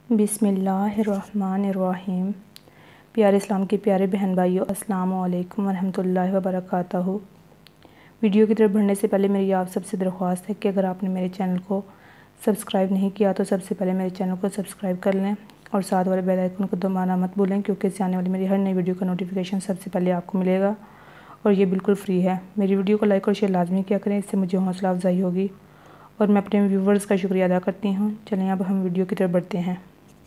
बिस्मिल्लाहिर्रहमानिर्रहीम। प्यारे इस्लाम के प्यारे बहन भाइयों, अस्सलामु अलैकुम वरहमतुल्लाहि वबरकातुहू। वीडियो की तरफ बढ़ने से पहले मेरी आप सबसे दरख्वास्त है कि अगर आपने मेरे चैनल को सब्सक्राइब नहीं किया तो सबसे पहले मेरे चैनल को सब्सक्राइब कर लें और साथ वाले बेल आइकन को दबाना मत भूलें, क्योंकि इससे आने वाली मेरी हर नई वीडियो का नोटिफिकेशन सबसे पहले आपको मिलेगा और ये बिल्कुल फ्री है। मेरी वीडियो को लाइक और शेयर लाजमी किया करें, इससे मुझे हौसला अफजाई होगी और मैं अपने व्यूवर्स का शुक्रिया अदा करती हूँ। चलें अब हम वीडियो की तरफ बढ़ते हैं।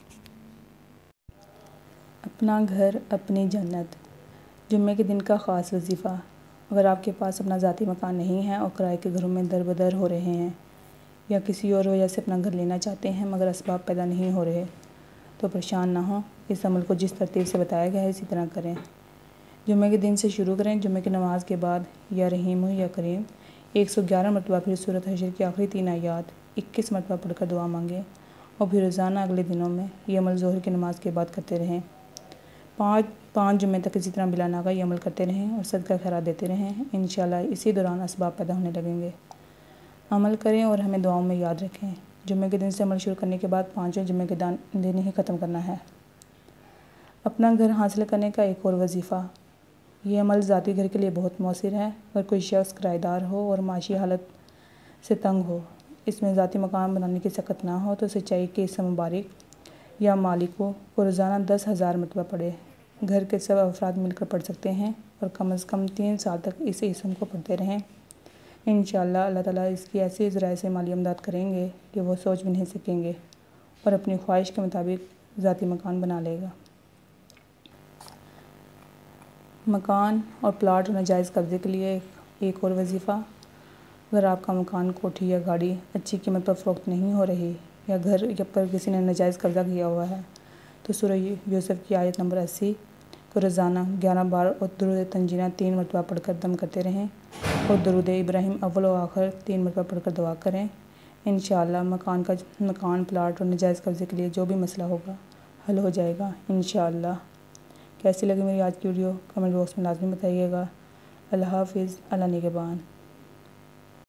अपना घर अपनी जन्नत, जुम्मे के दिन का ख़ास वजीफ़ा। अगर आपके पास अपना ज़ाती मकान नहीं है और किराए के घरों में दर बदर हो रहे हैं या किसी और वजह से अपना घर लेना चाहते हैं मगर असबाब पैदा नहीं हो रहे, तो परेशान ना हो। इस अमल को जिस तरतीब से बताया गया है इसी तरह करें। जुम्मे के दिन से शुरू करें। जुम्मे की नमाज के बाद या रहीम हो या करीम 111 मरतबा फिर सूरत हशर की आखिरी 3 आयात 21 मरतबा पढ़कर दुआ मांगें और फिर रोज़ाना अगले दिनों में ये अमल ज़ोहर की नमाज के बाद करते रहें। पाँच जुम्मे तक इसी तरह बिला नागा ये अमल करते रहें और सदका खैरात देते रहें। इंशाअल्लाह इसी दौरान असबाब पैदा होने लगेंगे। अमल करें और हमें दुआओं में याद रखें। जुम्मे के दिन से अमल शुरू करने के बाद 5वें जुम्मे के दिन ही ख़त्म करना है। अपना घर हासिल करने का एक और वजीफ़ा। ये अमल ज़ाती घर के लिए बहुत मौसर है। अगर कोई शख्स किराएदार हो और माशी हालत से तंग हो, इसमें ज़ाती मकान बनाने की सकत ना हो, तो सच्चाई के इसम मुबारक या मालिकों को रोज़ाना 10,000 मरतबा पढ़े। घर के सब अफराद मिलकर पढ़ सकते हैं और कम से कम 3 साल तक इस इसम को पढ़ते रहें। इंशाअल्लाह अल्लाह ताला इसकी ऐसी ज़राए से माली इमदाद करेंगे कि वो सोच भी नहीं सकेंगे और अपनी ख्वाहिश के मुताबिक ज़ाती मकान बना लेगा। मकान और प्लाट और नाजायज़ कब्ज़े के लिए एक और वजीफ़ा। अगर आपका मकान, कोठी या गाड़ी अच्छी कीमत पर फ़रोख्त नहीं हो रही या घर या पर किसी ने नाजायज़ कब्ज़ा किया हुआ है, तो सूरह यूसुफ की आयत नंबर 80 को रोज़ाना 11 बार और दुरूद तंजीना 3 मरतबा पढ़कर दम करते रहें और दुरूद इब्राहिम अव्वल व आखिर 3 मरतबा पढ़कर दुआ करें। इंशाअल्लाह मकान, प्लाट और नाजायज़ कब्ज़े के लिए जो भी मसला होगा हल हो जाएगा इंशाअल्लाह। कैसी लगी मेरी आज की वीडियो कमेंट बॉक्स में लाजमी बताइएगा। अल्लाह हाफ़िज़, अल्लाह निगहबान।